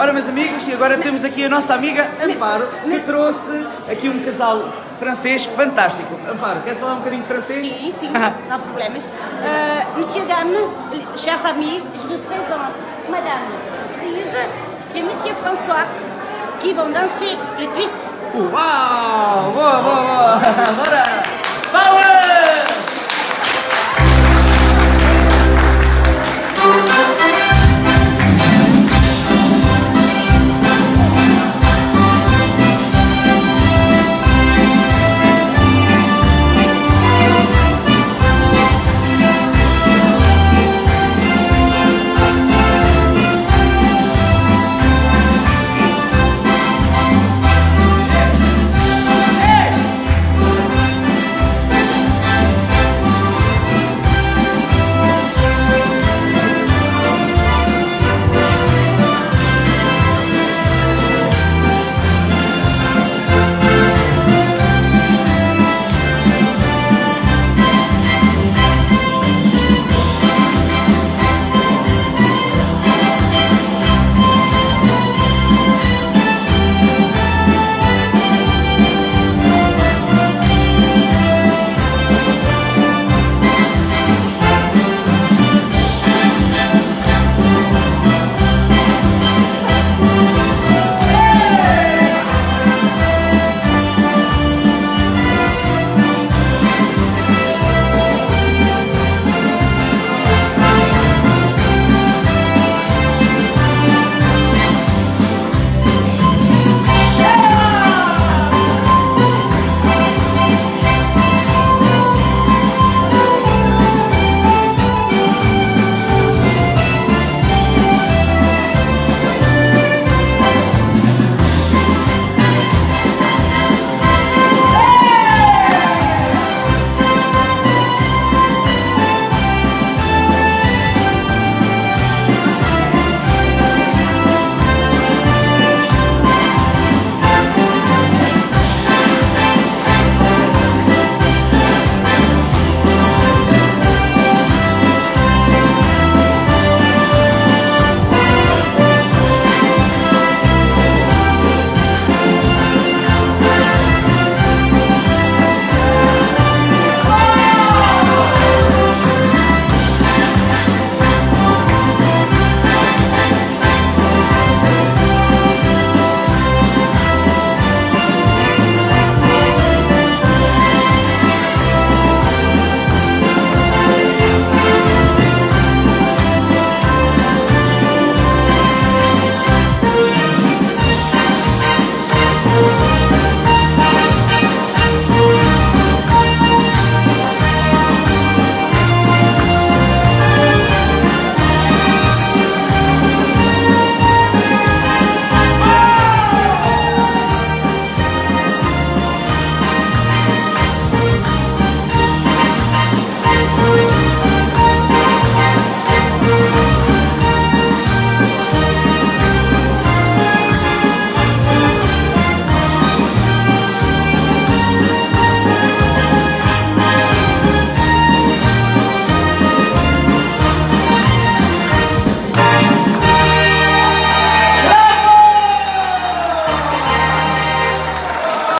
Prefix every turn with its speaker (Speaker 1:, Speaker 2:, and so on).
Speaker 1: Ora, meus amigos, e agora temos aqui a nossa amiga Amparo, que trouxe aqui um casal francês fantástico. Amparo, quer falar um bocadinho francês?
Speaker 2: Sim, sim, não há problemas. Monsieur, dame, cher ami, je vous présente Madame Cerise et Monsieur François, qui vont danser le twist.
Speaker 1: Uau! Boa, boa, boa! Bora!